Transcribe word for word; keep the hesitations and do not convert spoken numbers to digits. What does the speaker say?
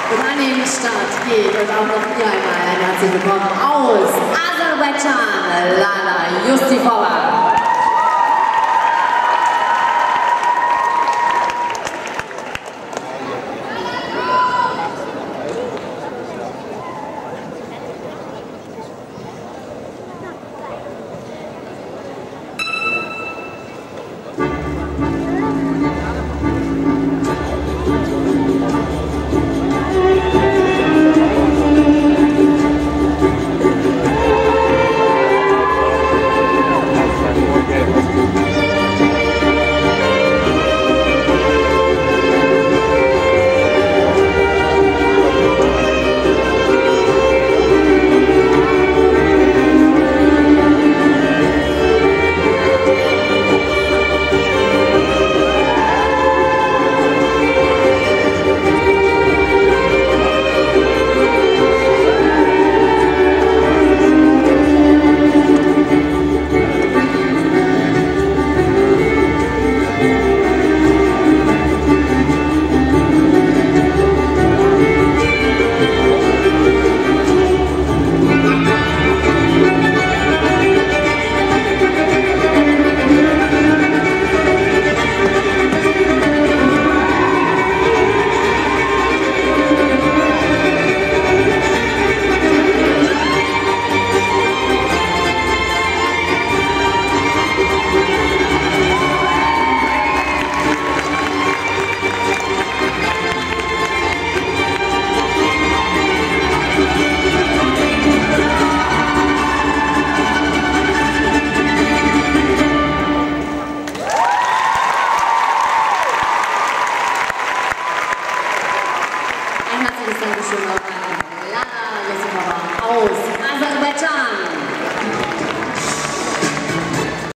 Und an den Start geht und auch noch hier einmal ein herzlich willkommen aus Aserbaidschan, Lala Yusifova. Ein herzliches Dankeschön auch an